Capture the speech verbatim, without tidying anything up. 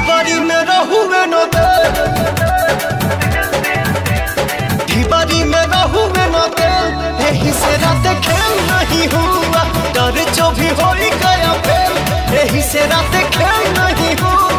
ढिबारी में रहुए न दे, ढिबारी में रहुए न दे, यही से रात खेल नहीं हुआ, डर जो भी हो गया फेल, यही से रात खेल नहीं हुआ।